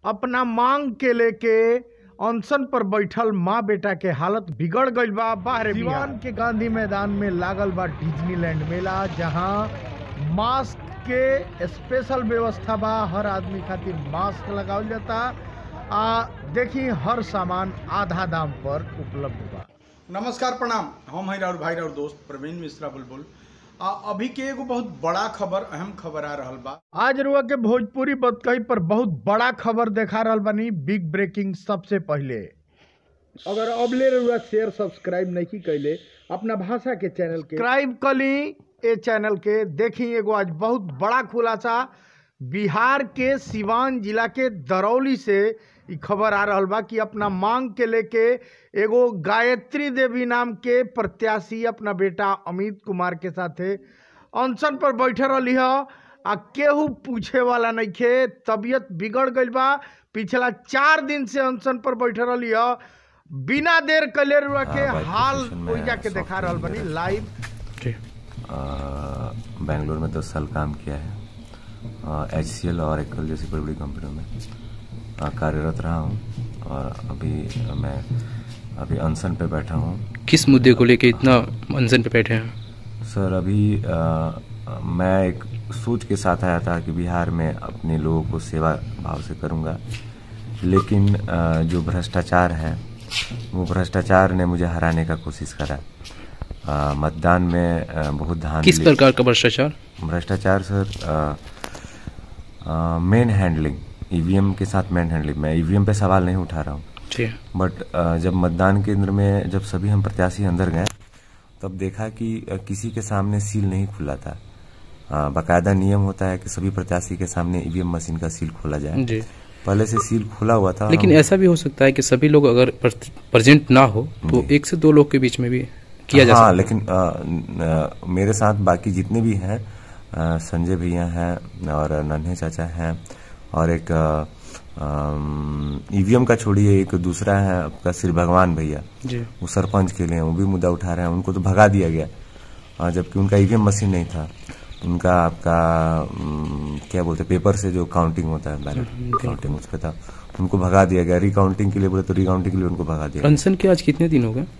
अपना मांग के लेके अनशन पर बैठल माँ बेटा के हालत बिगड़ गईल बा। बाहर सिवान के गांधी मैदान में लागल बा डिज्नीलैंड मेला, जहां मास्क के स्पेशल व्यवस्था बा। हर आदमी खातिर मास्क लगावल जाता। देखी हर सामान आधा दाम पर उपलब्ध बा। नमस्कार, प्रणाम। हम हैं राउर भाई राउर दोस्त प्रवीण मिश्रा बुलबुल। अभी के एगो बहुत बड़ा खबर, अहम खबर आ रहल बा। आज रुआ के भोजपुरी बतकही पर बहुत बड़ा खबर देखा रहल बानी। Big breaking. सबसे पहले अगर अबले रुआ शेयर सब्सक्राइब नहीं कैले अपना भाषा के चैनल के सब्सक्राइब कली। ए चैनल के देखी एगो आज बहुत बड़ा खुलासा बिहार के सिवान जिला के दरौली से ई खबर आ रहल बा कि अपना मांग के लेके एगो गायत्री देवी नाम के प्रत्याशी अपना बेटा अमित कुमार के साथे अनशन पर बैठे रही है। केहू पूछे वाला नहीं खे। तबीयत बिगड़ गई बा। पिछला 4 दिन से अनशन पर बैठे रही है। बिना देर कले रुआ के हाल कोई जाके देखा रहल बनी लाइव। बेंगलोर में 10 साल काम किया है। HCL और एक्ल जैसी बड़ी बड़ी कंपनियों में कार्यरत रहा हूँ और अभी अनशन पे बैठा हूँ। किस मुद्दे को लेके इतना अनशन पे बैठे हैं सर? अभी मैं एक सोच के साथ आया था कि बिहार में अपने लोगों को सेवा भाव से करूँगा, लेकिन जो भ्रष्टाचार है वो भ्रष्टाचार ने मुझे हराने का कोशिश करा। मतदान में बहुत धांधली। किस प्रकार का भ्रष्टाचार? भ्रष्टाचार सर, मेन हैंडलिंग, EVM के साथ मेन हैंडलिंग। मैं EVM पे सवाल नहीं उठा रहा हूँ, बट जब मतदान केंद्र में जब सभी हम प्रत्याशी अंदर गए तब देखा कि किसी के सामने सील नहीं खुला था। बाकायदा नियम होता है कि सभी प्रत्याशी के सामने EVM मशीन का सील खोला जाए। पहले से सील खुला हुआ था। लेकिन ऐसा भी हो सकता है कि सभी लोग अगर प्रेजेंट ना हो तो 1 से 2 लोग के बीच में भी किया जा सकता है। लेकिन मेरे साथ बाकी जितने भी हैं, संजय भैया हैं और नन्हे चाचा हैं और एक EVM का छोड़िए, एक दूसरा है आपका श्री भगवान भैया, वो सरपंच के लिए वो भी मुद्दा उठा रहे हैं। उनको तो भगा दिया गया, जबकि उनका EVM मशीन नहीं था। उनका आपका क्या बोलते पेपर से जो काउंटिंग होता है, बैलेट काउंटिंग, उस पर था। उनको भगा दिया गया। रिकाउंटिंग के लिए बोले तो रिकाउंटिंग के लिए उनको भगा दिया। अनशन के आज कितने दिन हो गए?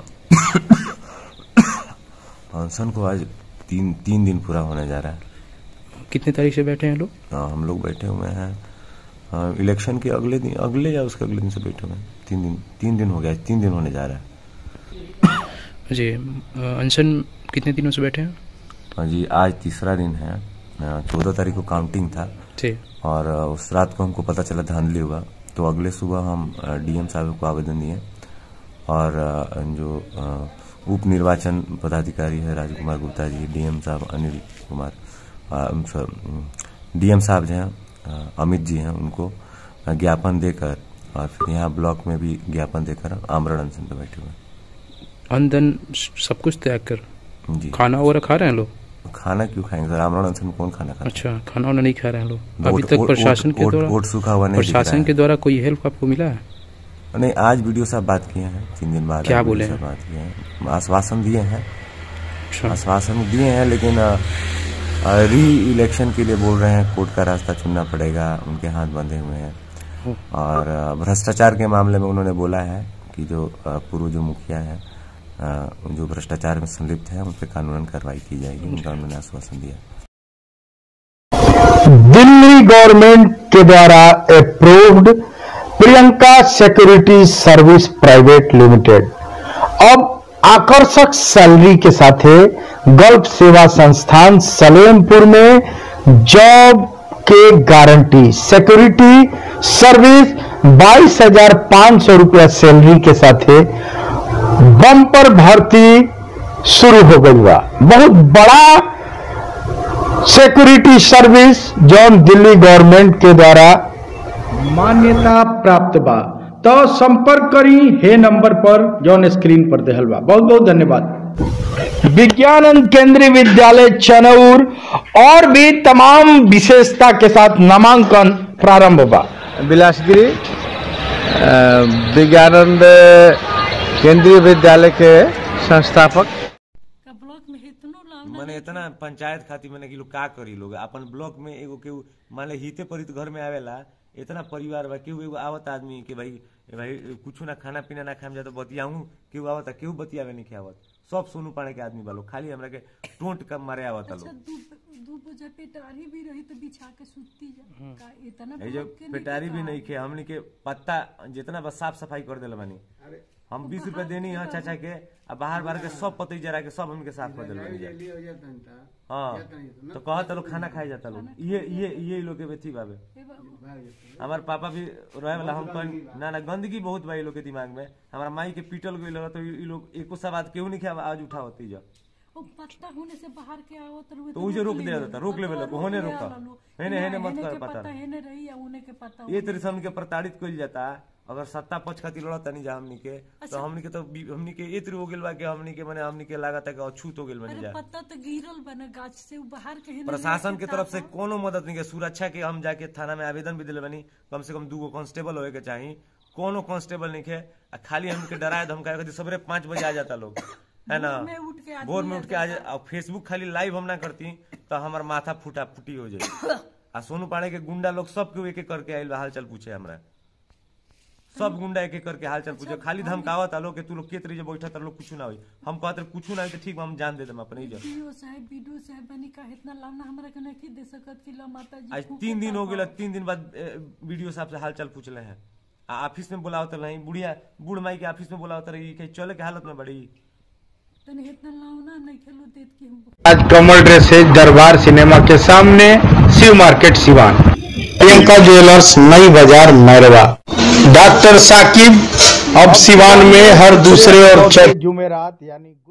अनशन को आज 3 दिन पूरा होने जा रहा है। कितने तारीख से बैठे हैं लोग? हम लोग बैठे हुए हैं इलेक्शन के अगले या उसके अगले दिन से बैठे हुए हैं। 3 दिन हो गया। 3 दिन होने जा रहा है जी। अनशन कितने दिनों से बैठे हैं? जी, आज तीसरा दिन है। 14 तारीख को काउंटिंग था और उस रात को हमको पता चला धांधली हुआ, तो अगले सुबह हम DM साहब को आवेदन दिए और जो उप निर्वाचन पदाधिकारी है राजकुमार गुप्ता जी, DM साहब अनिल कुमार, DM साहब जो हैं अमित जी हैं, उनको ज्ञापन देकर और फिर यहाँ ब्लॉक में भी ज्ञापन देकर आमरण अनशन पे बैठे हुए। अनशन सब कुछ त्याग कर जी। खाना वगैरह खा रहे हैं लोग? खाना क्यों खाएंगे सर? आमरण अनशन में कौन खाना खाता? अच्छा, खाना वाना नहीं खा रहे हैं लोग अभी तक? प्रशासन के द्वारा सूखा हुआ नहीं, प्रशासन के द्वारा कोई हेल्प आपको मिला है? नहीं, आज वीडियो साहब बात किए हैं 3 दिन बाद। क्या बोले हैं? बात किए हैं, आश्वासन दिए हैं। आश्वासन दिए हैं, लेकिन री-इलेक्शन के लिए बोल रहे हैं। कोर्ट का रास्ता चुनना पड़ेगा, उनके हाथ बंधे हुए हैं। और भ्रष्टाचार के मामले में उन्होंने बोला है कि जो पूर्व जो मुखिया है जो भ्रष्टाचार में संलिप्त है उन पर कानूनन कार्रवाई की जाएगी। उनका उन्होंने आश्वासन दिया। दिल्ली गवर्नमेंट के द्वारा approved Priyanka security service private limited अब आकर्षक सैलरी के साथ गल्फ सेवा संस्थान सलेमपुर में जॉब के गारंटी सिक्योरिटी सर्विस 22,500 रुपया सैलरी के साथ बम्पर भर्ती शुरू हो गई बा। बहुत बड़ा सिक्योरिटी सर्विस जौन दिल्ली गवर्नमेंट के द्वारा मान्यता प्राप्त बा। तो संपर्क करी हे नंबर पर जौन स्क्रीन पर देहल बा। बहुत बहुत धन्यवाद। विज्ञानंद केंद्रीय विद्यालय चनौर और भी तमाम विशेषता के साथ नामांकन प्रारंभ बा। बिलासगिरी विज्ञानंद केंद्रीय विद्यालय के संस्थापक। मैंने इतना पंचायत खातिर मैंने कि लोग का करी लोग अपन ब्लॉक में एगो के मान ले हिते परित घर में आवेला इतना परिवार बा, केहू एगो आवत आदमी के भाई कुछ ना खाना पीना ना खाएम जा तो बतियाऊं, केहू आवत केहू बतियावे नहीं आवत, सब सोनू पाड़े के आदमी बालो, खाली हमरा के टोंट कम मारे आवत लोग। दू बजे पेटारी भी रही तो बिछा के सुतती जा का इतना जो पेटारी भी नहीं खे, हमनी के पत्ता जितना बस साफ सफाई कर देले बानी, हम 20 रुपया देनी है चाचा के, अब बाहर के सब पतई जरा के सब हमके साफ कर देले बानी। हाँ तो कहता लोग खाना खाए जाता लोग, ये लोग के बेथी बाबे। हमारे पापा भी रहे वाला, हम कहीं ना गंदगी बहुत बा लोग के दिमाग में, हमारा माई के पीटल गई लगा तो ये लोग एको सब बात केहू नहीं खाए आज उठा होती जा पत्ता होने से बाहर के आओ तो उसे रोक दिया जाता, रोक लेवे लोग होने रोका हेने मत कर पता हेने रही या उने के पता ये तरह से हमके प्रताड़ित कइल जाता। अगर सत्ता पक्ष खातिर लड़ता नहीं जा हमनी के तो हमनी के ये तरह हो गेल बा कि हमनी के माने हमनी के लागत है कि अछूत हो गेल बनी जा। पत्ता तो गिरल बने गाछ से बाहर के प्रशासन के तरफ से कोनो मदद नहीं के, सुरक्षा के हम जाके थाना में आवेदन भी दिले बनी, कम से कम 2 कांस्टेबल होए के चाहिए, कोनो कांस्टेबल नहीं के, खाली हमके डराए धमकाए के सबरे 5 बजे आ जाता लोग है ना, भोर में उठ के आज फेसबुक खाली लाइव हम ना करती तो हमार माथा फूटी हो जाए। आ सोनू पाड़े के गुंडा लोग सबके एक एक करके आयल हाल चाल पूछे, हमरा सब गुंडा एक एक करके हाल चाल पूछे, खाली धमकावत आलो कि तू लोग के तरीके बैठा तर लोग कुछ ना होई, हम कहते कुछ ना होई तो ठीक हम जान दे देम अपने इज्जत। वीडियो साहब बनी का इतना लाना हमरा के नहीं दे सकत कि ला माता जी आज 3 दिन हो गेल, 3 दिन बाद वीडियो साहब से हाल चाल पूछले हैं, ऑफिस में बुलावत नहीं, बुढ़िया बूढ़ माई के ऑफिस में बुलावत रही कि चले के हालत में बड़ी आज कमल ड्रेसेज दरबार सिनेमा के सामने Shiv market Siwan, Priyanka jewellers Nai Bazar Mairwa. Doctor Saqib अब सिवान में हर दूसरे और जुमेरात यानी